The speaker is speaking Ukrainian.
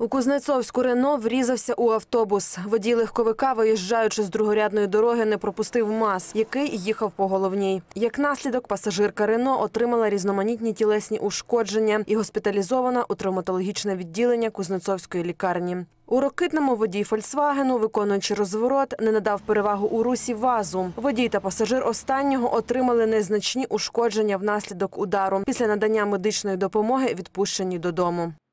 У Кузнецовську Рено врізався у автобус. Водій легковика, виїжджаючи з другорядної дороги, не пропустив МАЗ, який їхав по головній. Як наслідок, пасажирка Рено отримала різноманітні тілесні ушкодження і госпіталізована у травматологічне відділення Кузнецовської лікарні. У Рокитному водій «Фольксвагену», виконуючи розворот, не надав перевагу у русі ВАЗу. Водій та пасажир останнього отримали незначні ушкодження внаслідок удару. Після надання медичної допомоги відпущені додому.